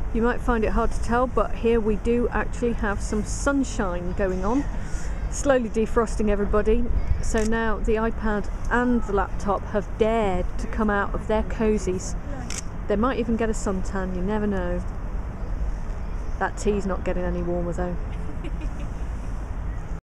You might find it hard to tell, but here we do actually have some sunshine going on, slowly defrosting everybody. So now the iPad and the laptop have dared to come out of their cozies. They might even get a suntan, you never know. That tea's not getting any warmer though.